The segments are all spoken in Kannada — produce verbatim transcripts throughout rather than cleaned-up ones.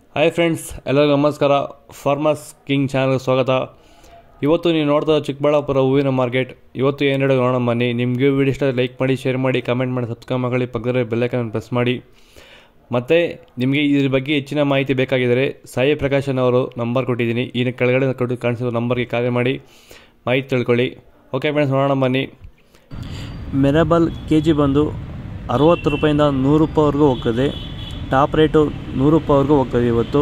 ಹಾಯ್ ಫ್ರೆಂಡ್ಸ್, ಎಲ್ಲರಿಗೂ ನಮಸ್ಕಾರ. ಫಾರ್ಮರ್ಸ್ ಕಿಂಗ್ ಚಾನಲ್ಗೆ ಸ್ವಾಗತ. ಇವತ್ತು ನೀವು ನೋಡ್ತಾ ಚಿಕ್ಕಬಳ್ಳಾಪುರ ಹೂವಿನ ಮಾರ್ಕೆಟ್. ಇವತ್ತು ಏನು ಹೇಳೋದು ನೋಡೋಣ ಬನ್ನಿ. ನಿಮಗೆ ವಿಡಿಯೋ ಇಷ್ಟ ಲೈಕ್ ಮಾಡಿ, ಶೇರ್ ಮಾಡಿ, ಕಮೆಂಟ್ ಮಾಡಿ, ಸಬ್ಸ್ಕ್ರೈಬ್ ಮಾಡಿ, ಪಕ್ಕದಲ್ಲಿ ಬೆಲ್ ಐಕಾನ್ ಪ್ರೆಸ್ ಮಾಡಿ. ಮತ್ತು ನಿಮಗೆ ಇದ್ರ ಬಗ್ಗೆ ಹೆಚ್ಚಿನ ಮಾಹಿತಿ ಬೇಕಾಗಿದ್ದರೆ ಸಾಯಿ ಪ್ರಕಾಶನ್ ಅವರು ನಂಬರ್ ಕೊಟ್ಟಿದ್ದೀನಿ. ಈ ಕೆಳಗಡೆ ಕೊಟ್ಟು ಕಾಣಿಸಿರೋ ನಂಬರ್ಗೆ ಕಾಲ್ ಮಾಡಿ ಮಾಹಿತಿ ತಿಳ್ಕೊಳ್ಳಿ. ಓಕೆ ಫ್ರೆಂಡ್ಸ್, ನೋಡೋಣ ಬನ್ನಿ. ಮೆರಬಲ್ ಕೆ ಜಿ ಬಂದು ಅರವತ್ತು ರೂಪಾಯಿಂದ ನೂರು ರೂಪಾಯಿವರೆಗೂ ಹೋಗ್ತದೆ. ಟಾಪ್ ರೇಟು ನೂರು ರೂಪಾಯಿವರೆಗೂ ಹೋಗ್ತದೆ. ಇವತ್ತು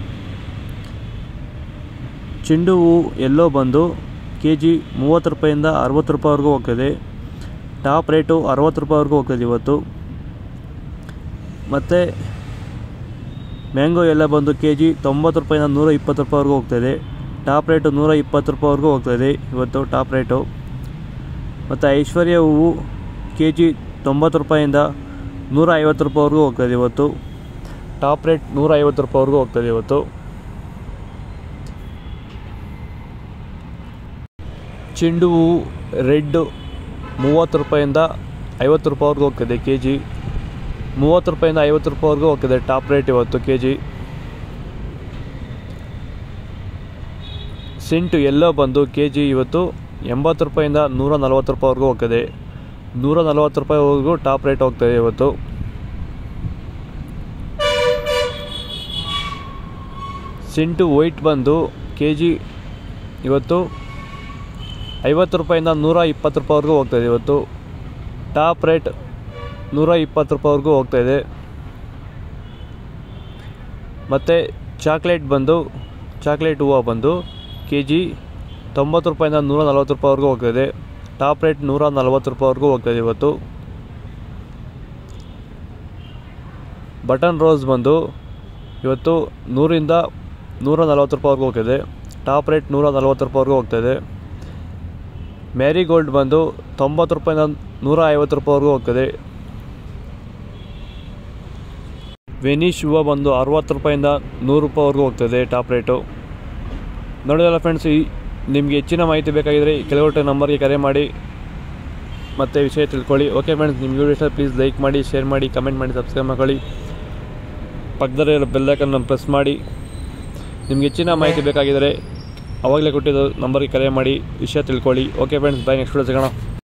ಚೆಂಡು ಹೂವು ಎಲ್ಲೋ ಬಂದು ಕೆ ಜಿ ಮೂವತ್ತು ರೂಪಾಯಿಂದ ಅರವತ್ತು ರೂಪಾಯಿವರೆಗೂ ಹೋಗ್ತದೆ. ಟಾಪ್ ರೇಟು ಅರವತ್ತು ರೂಪಾಯಿವರೆಗೂ ಹೋಗ್ತದೆ ಇವತ್ತು. ಮತ್ತು ಮ್ಯಾಂಗೋ ಎಲ್ಲ ಬಂದು ಕೆ ಜಿ ತೊಂಬತ್ತು ರೂಪಾಯಿಂದ ನೂರ ಇಪ್ಪತ್ತು ರೂಪಾಯಿವರೆಗೂ ಹೋಗ್ತದೆ. ಟಾಪ್ ರೇಟು ನೂರ ಇಪ್ಪತ್ತು ರೂಪಾಯಿವರೆಗೂ ಹೋಗ್ತದೆ ಇವತ್ತು ಟಾಪ್ ರೇಟು. ಮತ್ತು ಐಶ್ವರ್ಯ ಹೂವು ಕೆ ಜಿ ತೊಂಬತ್ತು ರೂಪಾಯಿಂದ ನೂರ ಐವತ್ತು ರೂಪಾಯಿವರೆಗೂ ಹೋಗ್ತದೆ ಇವತ್ತು. ಟಾಪ್ ರೇಟ್ ನೂರ ಐವತ್ತು ರೂಪಾಯಿವರೆಗೂ ಹೋಗ್ತದೆ ಇವತ್ತು. ಚೆಂಡು ಹೂವು ರೆಡ್ಡು ಮೂವತ್ತು ರೂಪಾಯಿಂದ ಐವತ್ತು ರೂಪಾಯಿವರೆಗೂ ಹೋಗ್ತದೆ ಕೆ ಜಿ. ಮೂವತ್ತು ರೂಪಾಯಿಂದ ಐವತ್ತು ರೂಪಾಯಿವರೆಗೂ ಹೋಗ್ತದೆ ಟಾಪ್ ರೇಟ್ ಇವತ್ತು ಕೆ ಜಿ. ಸೆಂಟು ಎಲ್ಲೋ ಬಂದು ಕೆ ಜಿ ಇವತ್ತು ಎಂಬತ್ತು ರೂಪಾಯಿಂದ ನೂರ ನಲ್ವತ್ತು ರೂಪಾಯಿವರೆಗೂ ಹೋಗ್ತದೆ. ನೂರ ನಲ್ವತ್ತು ರೂಪಾಯಿವರೆಗೂ ಟಾಪ್ ರೇಟ್ ಹೋಗ್ತದೆ ಇವತ್ತು. ಸೆಂಟು ವೈಟ್ ಬಂದು ಕೆ ಜಿ ಇವತ್ತು ಐವತ್ತು ರೂಪಾಯಿಂದ ನೂರ ಇಪ್ಪತ್ತು ರೂಪಾಯಿವರೆಗೂ ಹೋಗ್ತಾಯಿದೆ ಇವತ್ತು. ಟಾಪ್ ರೇಟ್ ನೂರ ಇಪ್ಪತ್ತು ರೂಪಾಯಿವರೆಗೂ ಹೋಗ್ತಾಯಿದೆ. ಮತ್ತು ಚಾಕ್ಲೇಟ್ ಬಂದು ಚಾಕ್ಲೇಟ್ ಹೂವು ಬಂದು ಕೆ ಜಿ ತೊಂಬತ್ತು ರೂಪಾಯಿಂದ ನೂರ ನಲ್ವತ್ತು ರೂಪಾಯಿವರೆಗೂ ಹೋಗ್ತಾಯಿದೆ. ಟಾಪ್ ರೇಟ್ ನೂರ ನಲ್ವತ್ತು ರೂಪಾಯಿವರೆಗೂ ಹೋಗ್ತಾಯಿದೆ ಇವತ್ತು. ಬಟನ್ ರೋಸ್ ಬಂದು ಇವತ್ತು ನೂರಿಂದ ನೂರ ನಲ್ವತ್ತು ರೂಪಾಯಿವರೆಗೂ ಹೋಗ್ತದೆ. ಟಾಪ್ ರೇಟ್ ನೂರ ನಲ್ವತ್ತು ರೂಪಾಯಿವರೆಗೂ ಹೋಗ್ತಾಯಿದೆ. ಮ್ಯಾರಿಗೋಲ್ಡ್ ಬಂದು ತೊಂಬತ್ತು ರೂಪಾಯಿಂದ ನೂರ ಐವತ್ತು ರೂಪಾಯಿವರೆಗೂ ಹೋಗ್ತದೆ. ವೆನಿಷ್ ಹೂವು ಬಂದು ಅರವತ್ತು ರೂಪಾಯಿಂದ ನೂರು ರೂಪಾಯಿವರೆಗೂ ಹೋಗ್ತದೆ ಟಾಪ್ ರೇಟು. ನೋಡಿದಲ್ಲ ಫ್ರೆಂಡ್ಸ್, ಈ ನಿಮಗೆ ಹೆಚ್ಚಿನ ಮಾಹಿತಿ ಬೇಕಾಗಿದ್ದರೆ ಕೆಳಗಡೆ ನಂಬರ್ಗೆ ಕರೆ ಮಾಡಿ ಮತ್ತು ವಿಷಯ ತಿಳ್ಕೊಳ್ಳಿ. ಓಕೆ ಫ್ರೆಂಡ್ಸ್, ನಿಮಗೆ ವಿಡಿಯೋ ಇಷ್ಟ ಪ್ಲೀಸ್ ಲೈಕ್ ಮಾಡಿ, ಶೇರ್ ಮಾಡಿ, ಕಮೆಂಟ್ ಮಾಡಿ, ಸಬ್ಸ್ಕ್ರೈಬ್ ಮಾಡ್ಕೊಳ್ಳಿ. ಪಕ್ಕದಲ್ಲಿರೋ ಬೆಲ್ ಐಕಾನ್ ಪ್ರೆಸ್ ಮಾಡಿ. ನಿಮ್ಗೆ ಹೆಚ್ಚಿನ ಮಾಹಿತಿ ಬೇಕಾಗಿದ್ದರೆ ಅವಾಗಲೇ ಕೊಟ್ಟಿದ್ದು ನಂಬರ್ಗೆ ಕರೆ ಮಾಡಿ ವಿಷಯ ತಿಳ್ಕೊಳ್ಳಿ. Okay friends, bye. Next video ಸಿಗೋಣ.